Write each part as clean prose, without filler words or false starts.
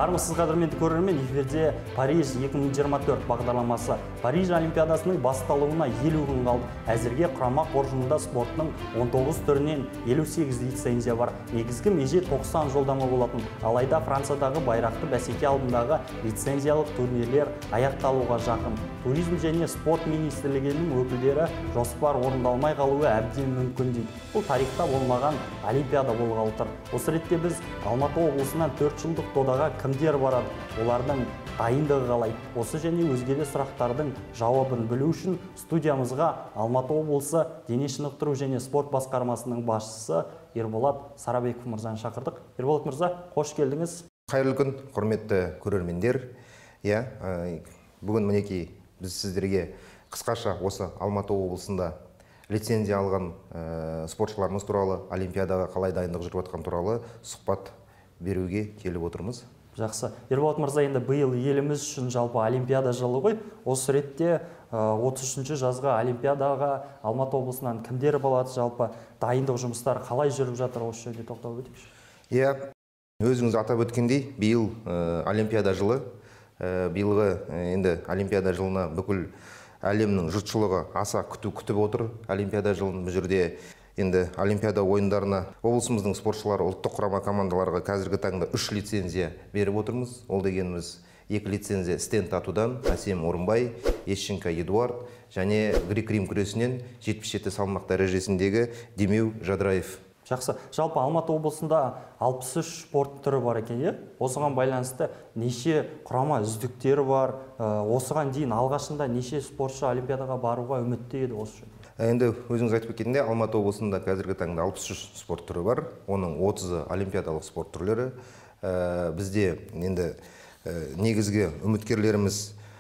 Армысыз қадірменді көрермен, эфирде Париж 2024 бағдарламасы. Париж Олимпиадасының басталуына 50 күн қалды. Әзірге құрама қоржынында спорттың 19 түрінен 58 лицензия бар. Негізгі меже 90 жолдама болатын. Алайда Франциядағы байрақты бәсеке алдындағы лицензиялық турнирлер аяқталуға жақын. Туризм және спорт министрлігінің өкілдері жоспар орындалмай қалуы әбден мүмкін дейді. Бұл тарихта болмаған Олимпиада болғалы тұр. Осы ретте біз Алматы облысынан 4 жылдық додаға кімдер барады, олардың дайындығы қалай? Осы және өзге де сұрақтардың жауабын білу үшін студиямызға Алматы облысы дене шынықтыру және спорт басқармасының басшысы Ерболат Сарабеков мырзаны шақырдық. Ерболат мырза, қош келдіңіз. Қайырлы күн, құрметті көрермендер. Бүгін мінекей біз сіздерге қысқаша осы Алматы облысында лицензия алған спортшыларымыз туралы, Олимпиадаға қалай дайындық жүріп жатқан туралы сұхбат беруге келіп отырмыз. Жақсы. Ерболат мырза, енді биыл еліміз үшін жалпы Олимпиада жылы ғой. Осы ретте 33-ші жазғы Олимпиадаға Алматы облысынан кімдер болады, жалпы дайындық жұмыстары қалай жүріп жатыр, осы жөнінде тоқталып өтейікші. Өзіңіз атап өткендей, биыл Олимпиада жылы. Биылғы енді Олимпиада жылына бүкіл әлемнің жұртшылығы аса күтіп отыр. Олимпиада жылын бұл жерде енді Олимпиада ойындарына облысымыздың спортшылары ұлттық құрама командаларға қазіргі таңда 3 лицензия беріп отырмыз. Ол дегеніміз 2 лицензия стенд атудан Асем Орынбай, Ещенко Эдуард және грек-рим күресінен 77 салмақ дәрежесіндегі Демеу Жадыраев. Жақсы. Жалпы Алматы облысында 63 спорт түрі бар екен, осыған байланысты неше құрама үздіктері бар, осыған дейін алғашында неше спортшы Олимпиадаға баруға үмітті еді осы жөнінде? Енді өзіңіз айтып кеткенде Алматы облысында қазіргі таңда 63 спорт түрі бар, оның 30-ы олимпиадалық спорт түрлері. Бізде енді негізгі үміткерлеріміз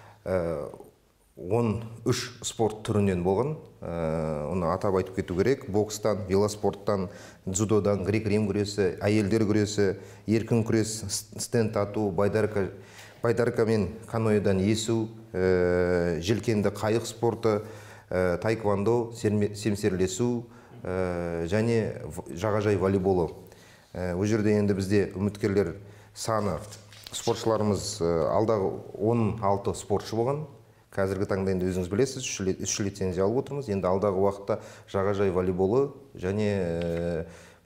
13 спорт түрінен болған. Оны атап айтып кету керек: бокстан, велоспорттан, дзюдодан, грек-рим күресі, әйелдер күресі, еркін күрес, стенд ату, байдарка мен каноэдан есу, желкенді қайық спорты, таеквондо, семсерлесу және жағажай волейболы. Ол жерде енді бізде үміткерлер саны, спортшыларымыз алдағы 16 спортшы болған. Қазіргі таңда енді өзіңіз білесіз, 3 лицензия алып отырмыз. Енді алдағы уақытта жағажай волейболы және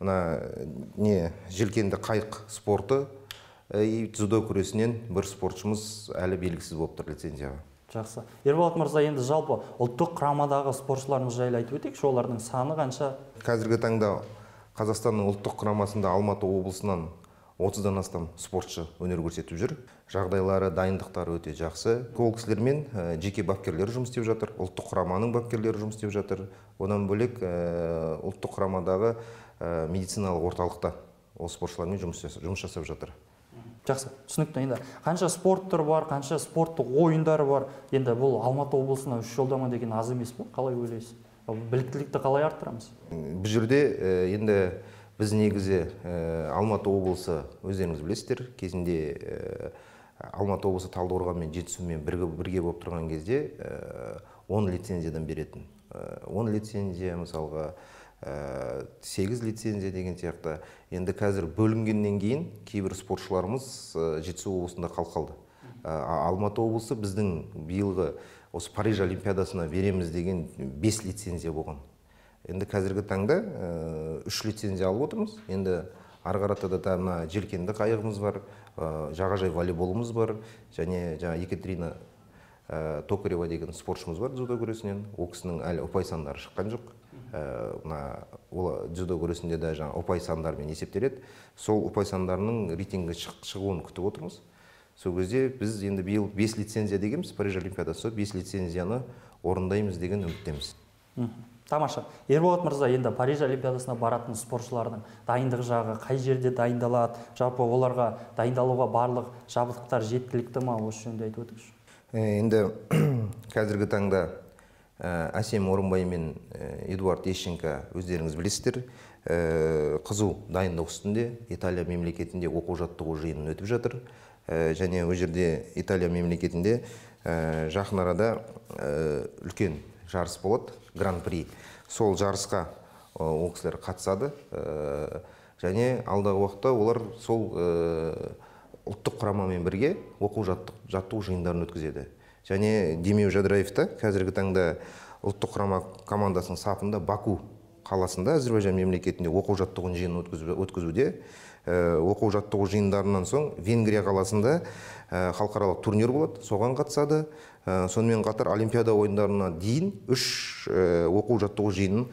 желкенді қайық спорты, дзюдо күресінен бір спортшымыз әлі белгісіз болып тұр лицензияға. Жақсы. Ерболат мырза, енді жалпы ұлттық құрамадағы спортшыларымыз жайлы айтып өтейікші, олардың саны қанша? Қазіргі таңда Қазақстанның ұлттық құрамасында Алматы облысынан 30-дан астам спортшы өнер көрсетіп жүр. Жағдайлары, дайындықтары өте жақсы. Ол кісілермен жеке бапкерлер жұмыс істеп жатыр, ұлттық құраманың бапкерлері жұмыс істеп жатыр. Одан бөлек ұлттық құрамадағы медициналық орталықта ол спортшылармен жұмыс жасап жатыр. Жақсы, түсінікті. Енді қанша спорт түрі бар, қанша спорттық ойындары бар? Енді бұл Алматы облысына 3 жолдама деген аз емес пе? Қалай ойлайсыз? Біліктілікті қалай арттырамыз? Бұл жерде енді біз негізі Алматы облысы, өздеріңіз білесіздер, кезінде Алматы облысы Талдықорған мен Жетісумен бірге болып тұрған кезде 10 лицензиядан беретін. 10 лицензия, мысалға 8 лицензия деген сияқты. Енді қазір бөлінгеннен кейін кейбір спортшыларымыз Жетісу облысында қалды. Алматы облысы біздің биылғы осы Париж Олимпиадасына береміз деген 5 лицензия болған. Енді қазіргі таңда 3 лицензия алып отырмыз. Енді арғаратада да желкенді қайығымыз бар, жағажай волейболымыз бар, және Екатерина Токарева деген спортшымыз бар дзюдо күресінен. Ол кісінің әлі ұпай сандары шыққан жоқ. Дзюдо күресінде де ұпай сандарымен есептеледі. Сол ұпай сандарының рейтингі шығуын күтіп отырмыз. Сол кезде біз енді биыл 5 лицензия дегенбіз, Париж Олимпиадасы 5 лицензияны орындаймыз деген үміттеміз. Тамаша. Ерболат мырза, енді Париж Олимпиадасына баратын спортшылардың дайындық жағы қай жерде дайындалады? Жалпы оларға дайындалуға барлық жабдықтар жеткілікті ма? Осы жөнінде айтып өтіңізші. Енді қазіргі таңда Асем Орынбай мен Эдуард Ещенко өздеріңіз білесіздер, қызу дайындық үстінде Италия мемлекетінде оқу-жаттығу жиынын өтіп жатыр. Және ол жерде Италия мемлекетінде жақын арада үлкен жарыс болады, гран-при. Сол жарысқа ол кісілер қатысады. Және алдағы уақытта олар сол ұлттық құрамамен бірге оқу-жаттығу жиындарын өткізеді. Және Демеу Жадыраев та қазіргі таңда ұлттық құрама командасының сапында Баку қаласында Әзербайжан мемлекетінде оқу-жаттығу жиынын өткізуде. Оқу-жаттығу жиындарынан соң Венгрия қаласында халықаралық турнир болады, соған қатысады. Сонымен қатар Олимпиада ойындарына дейін 3 оқу-жаттығу жиынын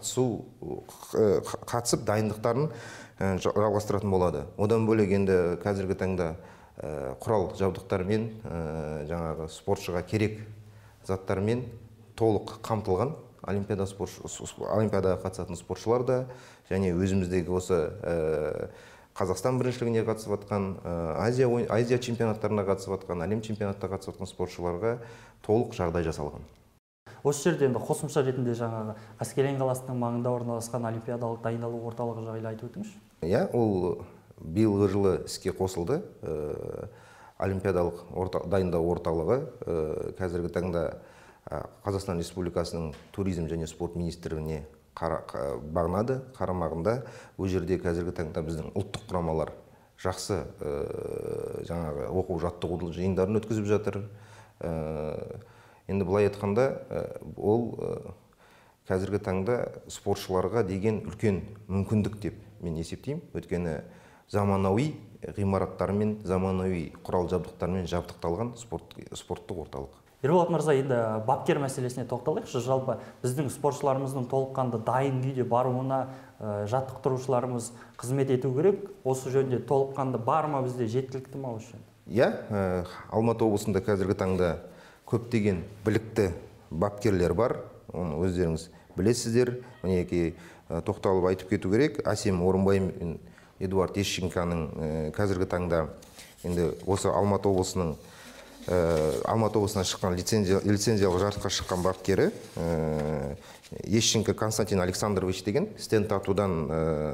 қатысып дайындықтарын жалғастыратын болады. Одан бөлек енді қазіргі таңда құрал жабдықтармен, жаңағы спортшыға керек заттармен толық қамтылған Олимпиадаға қатысатын спортшылар да, және өзіміздегі осы Қазақстан біріншілігіне қатысып атқан, Азия чемпионаттарына қатысып атқан, әлем чемпионатына қатысып атқан спортшыларға толық жағдай жасалған. Осы жерде енді қосымша ретінде жаңағы Қаскелең қаласының маңында орналасқан олимпиадалық дайындалу орталығы жайлы айтып өтіңізші. Иә, ол биылғы жылы іске қосылды. Олимпиадалық дайындау орталығы қазіргі таңда Қазақстан Республикасының туризм және спорт министрлігіне бағынады, қарамағында. Ол жерде қазіргі таңда біздің ұлттық құрамалар жақсы жаңағы оқу-жаттығу жиындарын өткізіп жатыр. Енді былай айтқанда, ол қазіргі таңда спортшыларға деген үлкен мүмкіндік деп мен есептеймін. Өйткені заманауи ғимараттармен, заманауи құрал жабдықтармен жабдықталған спорттық орталық. Ерболат мырза, енді бапкер мәселесіне тоқталайықшы. Жалпы біздің спортшыларымыздың толыққанды дайын күйде баруына жаттықтырушыларымыз қызмет ету керек. Осы жөнінде толыққанды бар ма, бізде жеткілікті ма осы? Иә, Алматы облысында қазіргі таңда көптеген білікті бапкерлер бар. Оны өздеріңіз білесіздер. Мінекей тоқталып айтып кету керек. Асем Орынбай мен Эдуард Ещенканың қазіргі таңда енді осы Алматы облысынан шыққан лицензиялық жарысқа шыққан бапкері Ещенко Константин Александрович деген стенд атудан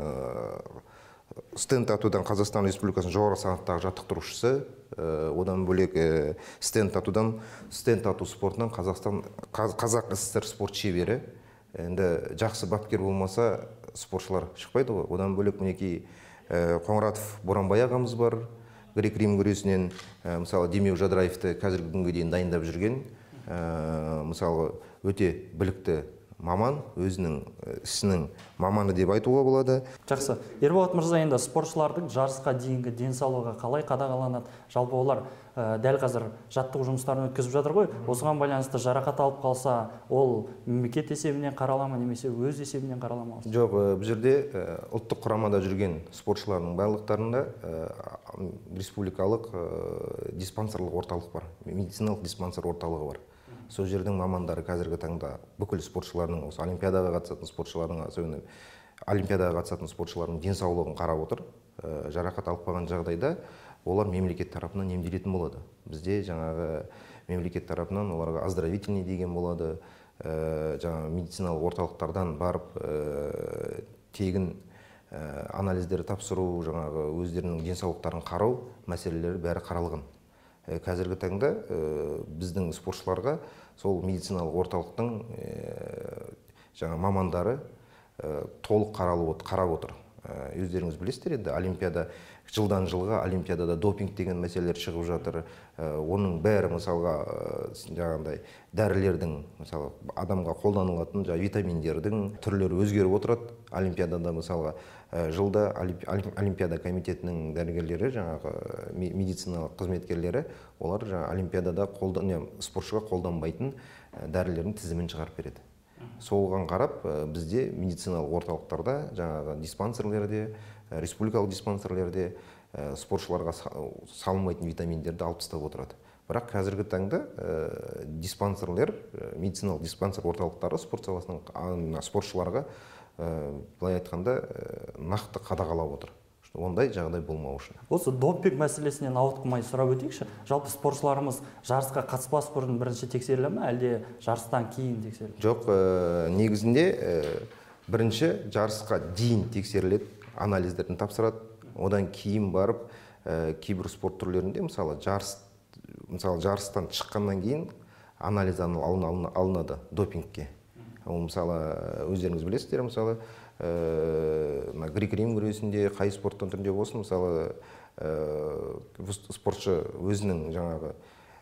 Қазақстан Республикасының жоғары санаттағы жаттықтырушысы, одан бөлек стенд ату спортынан Қазақ СССР спорт шебері. Енді жақсы бапкер болмаса спортшылар шықпайды ғой. Одан бөлек мінекей Қоңыратов Боранбай ағамыз бар. Грек-рим күресінен мысалы Демеу Жадыраевты қазіргі күнге дейін дайындап жүрген, мысалы өте білікті маман, өзінің ісінің маманы деп айтуға болады. Жақсы. Ерболат мырза, енді спортшылардың жарысқа дейінгі денсаулығы қалай қадағаланады? Жалпы олар дәл қазір жаттығу жұмыстарын өткізіп жатыр ғой. Осыған байланысты жарақат алып қалса, ол мемлекет есебінен қаралама немесе өз есебінен қаралама? Жоқ, бұл жерде ұлттық құрамада жүрген спортшылардың барлықтарында республикалық диспансерлық орталық бар, медициналық диспансер орталығы бар. Сол жердің мамандары қазіргі таңда бүкіл спортшылардың, осы олимпиадаға қатысатын спортшылардың денсаулығын қарап отыр. Жарақат алып қалған жағдайда олар мемлекет тарапынан емделетін болады. Бізде жаңағы мемлекет тарапынан оларға оздоровительный деген болады. Жаңағы медициналық орталықтардан барып тегін анализдер тапсыру, жаңағы өздерінің денсаулықтарын қарау мәселелері бәрі қаралған. Қазіргі таңда біздің спортшыларға сол медициналық орталықтың жаңа мамандары толық қарап отыр. Өздеріңіз білесіздер, енді олимпиада жылдан жылға олимпиадада допинг деген мәселелер шығып жатыр. Оның бәрі мысалға жаңағындай дәрілердің, мысалы адамға қолданылатын витаминдердің түрлері өзгеріп отырады. Олимпиадада мысалға жылда олимпиада комитетінің дәрігерлері, жаңағы медициналық қызметкерлері, олар олимпиадада спортшыға қолданбайтын дәрілердің тізімін шығарып береді. Солған қарап, бізде медициналық орталықтарда, жаңағы диспансерлерде, республикалық диспансерлерде спортшыларға салынбайтын витаминдерді алып тастап отырады. Бірақ қазіргі таңда диспансерлер, медициналық диспансер орталықтары спорт саласының спортшыларға былай айтқанда нақты қадағалап отыр. Ондай жағдай болмау үшін. Осы допинг мәселесінен ауытқымай сұрап өтейікші. Жалпы спортшыларымыз жарысқа қатыспас бұрын бірінші тексеріле ме, әлде жарыстан кейін тексеріле ме? Жоқ, негізінде бірінші жарысқа дейін тексеріледі, анализдерін тапсырады. Одан кейін барып кейбір спорт түрлерінде, мысалы жарыстан шыққаннан кейін анализ алынады допингке. Ол мысалы өздеріңіз білесіздер, мысалы грек-рим күресінде, қай спорттан түрінде болсын, мысалы спортшы өзінің жаңағы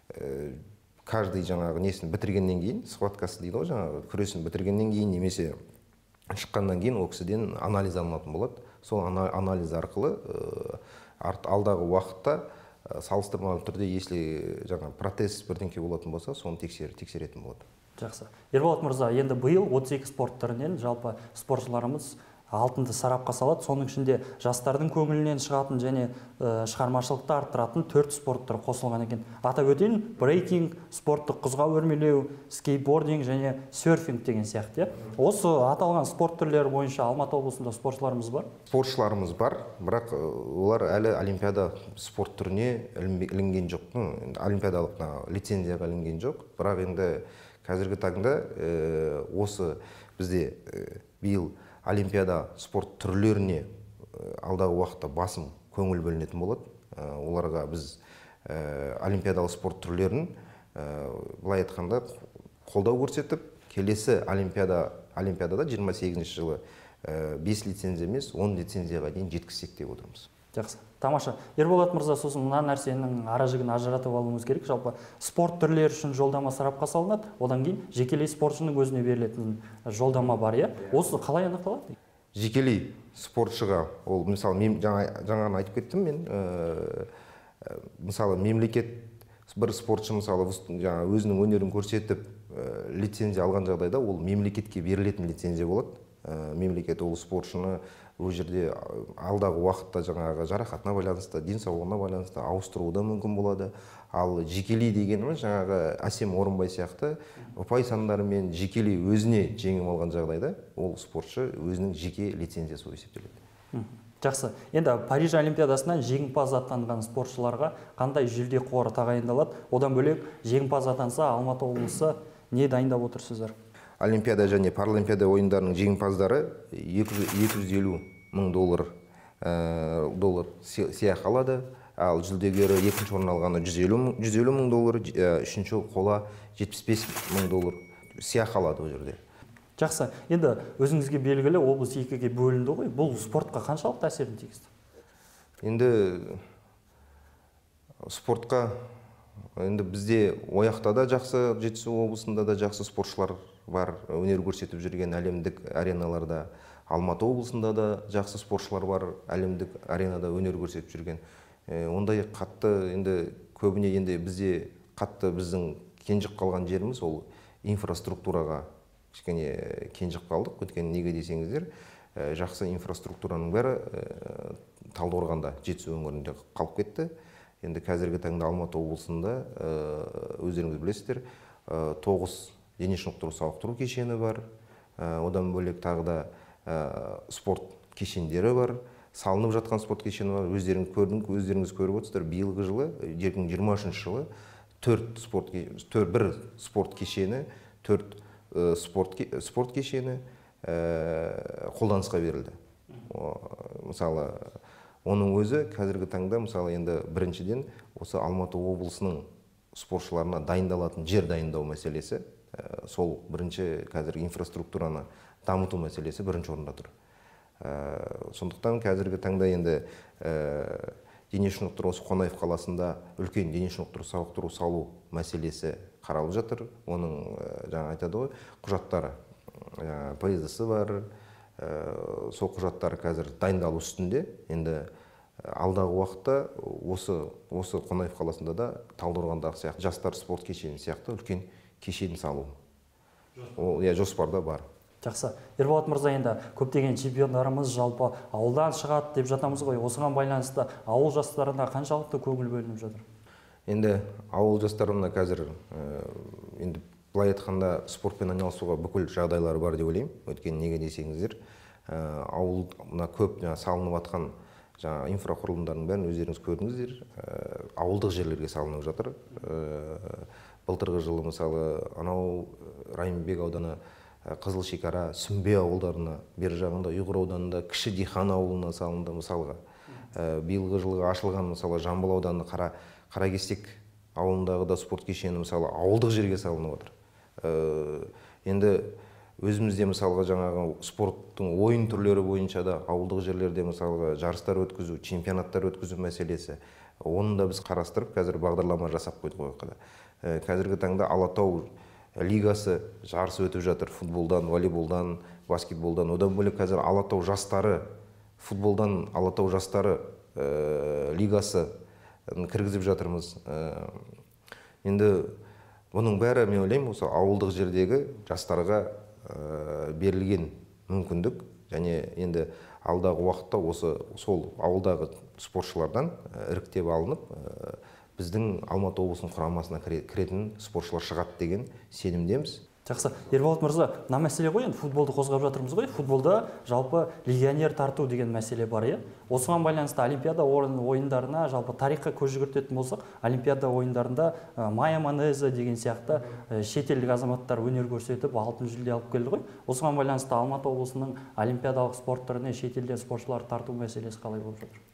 каждый жаңағы несін бітіргеннен кейін, схваткасы дейді ғой, жаңағы күресін бітіргеннен кейін немесе шыққаннан кейін ол кісіден анализ алынатын болады. Сол анализ арқылы алдағы уақытта салыстырмалы түрде, если жаңа протез бірдеңке болатын болса, соны тексеретін болады. Жақсы. Ерболат мырза, енді биыл 32 спорт түрінен жалпы спортшыларымыз алтынды сарапқа салады. Соның ішінде жастардың көңілінен шығатын және шығармашылықты арттыратын 4 спорт түрі қосылған екен. Атап өтейін, брейкинг, спорттық құзға өрмелеу, скейтбординг және серфинг деген сияқты. Осы аталған спорт түрлері бойынша Алматы облысында спортшыларымыз бар? Спортшыларымыз бар, бірақ олар әлі олимпиада спорт түріне ілінген жоқ. Олимпиадалық лицензияға ілінген жоқ. Бірақ енді қазіргі таңда осы бізде биыл олимпиада спорт түрлеріне алдағы уақытта басым көңіл бөлінетін болады. Оларға біз олимпиадалық спорт түрлерін былай айтқанда қолдау көрсетіп, келесі олимпиадада 28 жылы 5 лицензия емес, 10 лицензияға дейін жеткізсек деп отырмыз. Жақсы. Тамаша. Ерболат мырза, сосын мына нәрсенің ара-жігін ажыратып алуымыз керек. Жалпы спорт түрлері үшін жолдама сарапқа салынады, одан кейін жекелей спортшының өзіне берілетін жолдама бар, иә? Осы қалай анықталады? Жекелей спортшыға, ол мысалы жаңа айтып кеттім мен, мысалы мемлекет бір спортшы мысалы өзінің өнерін көрсетіп лицензия алған жағдайда, ол мемлекетке берілетін лицензия болады. Мемлекет ол спортшыны ол жерде алдағы уақытта жаңағы жарақатына байланысты, денсаулығына байланысты ауыстыруы да мүмкін болады. Ал жекелей дегеніміз жаңағы Әсем Орынбай сияқты ұпай сандарымен жекелей өзіне жеңіп алған жағдайда, ол спортшы өзінің жеке лицензиясы болып есептеледі. Жақсы. Енді Париж олимпиадасынан жеңімпаз атанған спортшыларға қандай жүлде қоры тағайындалады? Одан бөлек жеңімпаз атанса, Алматы облысы не дайындап отырсыздар? Олимпиада және паралимпиада ойындарының жеңімпаздары 250 мың доллар сыйақы алады. Ал жүлдегері екінші орын алғаны 150 мың доллар, үшінші қола 75 мың доллар сыйақы алады ол жерде. Жақсы. Енді өзіңізге белгілі облыс екіге бөлінді ғой. Бұл спортқа қаншалықты әсерін тигізді? Енді спортқа бізде ояқта да жақсы, Жетісу облысында да жақсы спортшылар бар, өнер көрсетіп жүрген әлемдік ареналарда. Алматы облысында да жақсы спортшылар бар, әлемдік аренада өнер көрсетіп жүрген. Ондай қатты енді көбіне енді бізде қатты біздің кенжіп қалған жеріміз ол инфраструктураға кішкене кенжіп қалдық. Өйткені неге десеңіздер, жақсы инфраструктураның бәрі Талдықорғанда, Жетісу өңірінде қалып кетті. Енді қазіргі таңда Алматы облысында өздеріңіз білесіздер, 9 дене шынықтыру сауықтыру кешені бар. Одан бөлек тағы да спорт кешендері бар. Салынып жатқан спорт кешені бар. Өздеріңіз көріп отырсыздар, биылғы жылы, 2023 жылы 1 спорт кешені, 4 спорт кешені қолданысқа берілді. Мысалы, оның өзі қазіргі таңда, мысалы, енді біріншіден осы Алматы облысының спортшыларына дайындалатын жер дайындау мәселесі, сол бірінші қазіргі инфраструктураны дамыту мәселесі бірінші орында тұр. Сондықтан қазіргі таңда енді дене шынықтыру Қонаев қаласында үлкен дене шынықтыру сауықтыру салу мәселесі қаралып жатыр. Оның жаңа айтады ғой, құжаттары, ПСД-сі бар, сол құжаттары қазір дайындалу үстінде. Енді алдағы уақытта осы Қонаев қаласында да Талдықорғандағы сияқты жастар спорт кешені сияқты үлкен кешен салу. Ол жоспарда бар. Жақсы. Ерболат мырза, енді көптеген чемпиондарымыз жалпы ауылдан шығады деп жатамыз ғой. Осыған байланысты ауыл жастарына қаншалықты көңіл бөлініп жатыр? Енді ауыл жастарына қазір енді былай айтқанда спортпен айналысуға бүкіл жағдайлары бар деп ойлаймын. Өйткені неге десеңіздер, ауылда көп салынып жатқан инфрақұрылымдардың бәрін өздеріңіз көрдіңіздер, ауылдық жерлерге салынып жатыр. Былтырғы жылы мысалы анау Райымбек ауданы Қызыл шекара, Сүмбе ауылдарына, бер жағында Ұйғыр ауданында Кіші Дихан ауылына салынды мысалға. Биылғы жылғы ашылған мысалы Жамбыл ауданы Қаракесек ауылындағы да спорт кешені мысалы ауылдық жерге салынып отыр. Енді өзімізде мысалға жаңағы спорттың ойын түрлері бойынша да ауылдық жерлерде мысалға жарыстар өткізу, чемпионаттар өткізу мәселесі, оны да біз қарастырып, қазір бағдарлама жасап қойдық ойқада. Қазіргі таңда Алатау лигасы жарысы өтіп жатыр, футболдан, волейболдан, баскетболдан. Одан бөлек қазір Алатау жастары, футболдан Алатау жастары лигасы кіргізіп жатырмыз. Енді бұның бәрі, мен ойлаймын, осы ауылдық жердегі жастарға берілген мүмкіндік, және енді алдағы уақытта сол ауылдағы спортшылардан іріктеп алынып, біздің Алматы облысының құрамасына кіретін спортшылар шығады деген сенімдеміз. Жақсы. Ерболат мырза, мына мәселе ғой, енді футболды қозғап жатырмыз ғой. Футболда жалпы легионер тарту деген мәселе бар, иә. Осыған байланысты Олимпиада ойындарына жалпы тарихқа көз жүгіртетін болсақ, Олимпиада ойындарында Майя Манеза деген сияқты шетелдік азаматтар өнер көрсетіп, алтын жүлде алып келді ғой. Осыған байланысты Алматы облысының олимпиадалық спорт түріне шетелден спортшылар тарту мәселесі қалай болып жатыр?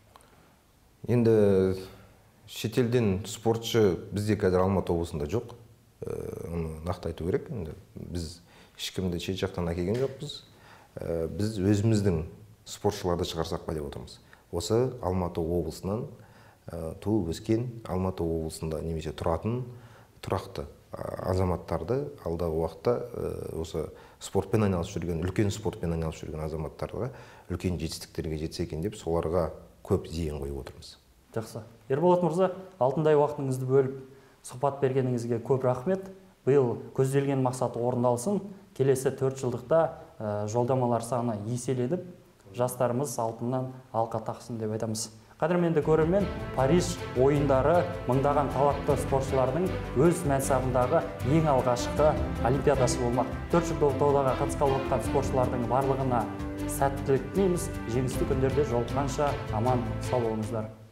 Енді шетелден спортшы бізде қазір Алматы облысында жоқ. Оны нақты айту керек. Біз ешкімді шет жақтан әкелген жоқпыз. Біз өзіміздің спортшыларды шығарсақ па деп отырмыз. Осы Алматы облысынан туып өскен, Алматы облысында немесе тұратын тұрақты азаматтарды алдағы уақытта осы спортпен айналысып жүрген, үлкен спортпен айналысып жүрген азаматтарға үлкен жетістіктерге жетсе екен деп соларға көп зейін қойып отырмыз. Жақсы. Ерболат мырза, алтындай уақытыңызды бөліп сұхбат бергеніңізге көп рахмет. Биыл көзделген мақсат орындалсын. Келесі 4 жылдықта жолдамалар саны еселеніп, жастарымыз алтыннан алқа тақсын деп айтамыз. Қадірменді көрермен, Париж ойындары мыңдаған талапты спортшылардың өз мәнсабындағы ең алғашқы олимпиадасы болмақ. 4 жылдық додаға қатысқалы отқан спортшылардың барлығына сәттілік тілейміз. Жеңісті күндерде жолыққанша аман сау болыңыздар.